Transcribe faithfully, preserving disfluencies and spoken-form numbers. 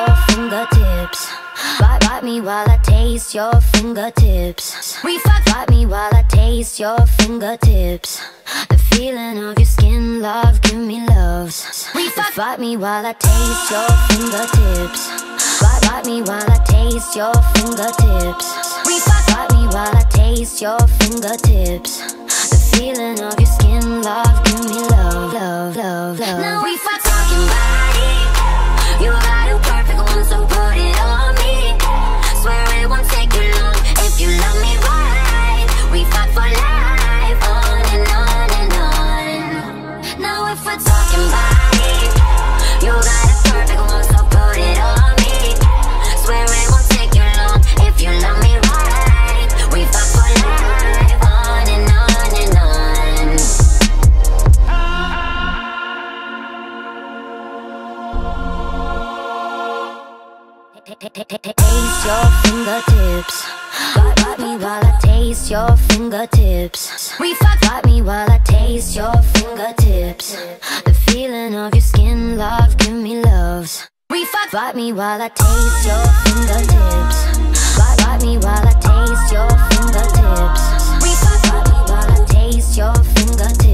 your fingertips. Bite, bite me while I taste your fingertips. We fuck, bite me while I taste your fingertips. The feeling of your skin, love, give me love. We fuck, bite me while I taste your fingertips. Bite, bite me while I taste your fingertips. We fuck, bite me while I taste your fingertips. The feeling of your skin, love, give me love, love, love, love. Now we fuck talking body. You got a perfect one, so put it on me. Swear it won't take you long if you love me right. We fuck for life, on and on and on. Now if we're talking body, you got a perfect one, so put it on me. Swear it won't take you long if you love me right. We fuck for life, on and on and on. Taste your fingertips. Bite, bite me while I taste your fingertips. We fuck, bite me while I taste your fingertips. The feeling of your skin, love, give me loves. We fuck, bite me while I taste your fingertips. Bite, bite me while I taste your fingertips. We fuck, bite me while I taste your fingertips.